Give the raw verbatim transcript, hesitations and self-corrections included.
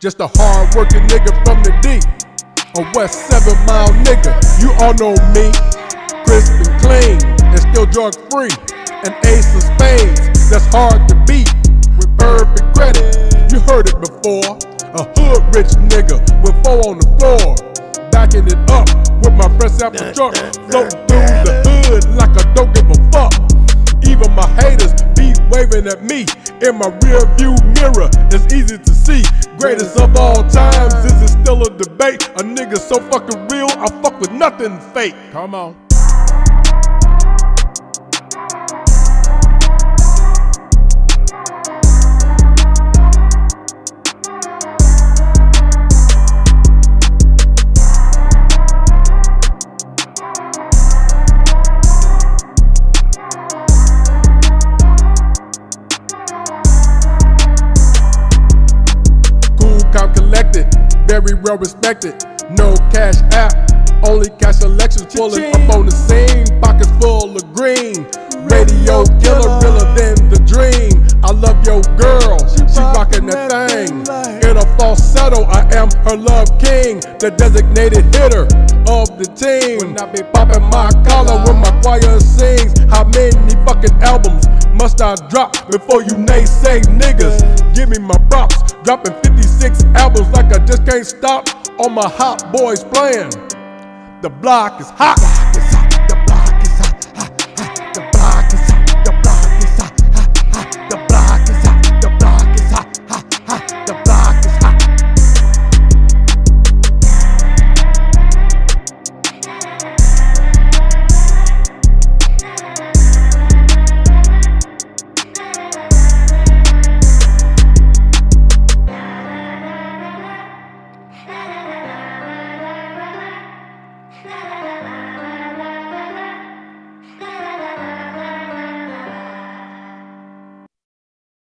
Just a hard-working nigga from the D, a West Seven Mile nigga. You all know me, crisp and clean, and still drug-free. An ace of spades, that's hard to beat, with perfect credit. You heard it before, a hood-rich nigga with four on the floor, backing it up with my fresh apple truck, floating through the hood like I don't give a fuck. Even my haters be waving at me in my rear view mirror. It's easy to see, greatest of all times. Is it still a debate? A nigga so fucking real, I fuck with nothing fake. Come on. I'm collected, very well respected. No cash app, only cash elections. Pulling up on the scene, pockets full of green. Radio killer, realer than the dream. I love your girl, she rockin' that thing. In a falsetto, I am her love king, the designated hitter of the team. When I be popping my collar when my choir sings. How many fucking albums must I drop before you naysay niggas? Give me my props, dropping fifty-six albums like I just can't stop. All my hot boys playing, the block is hot.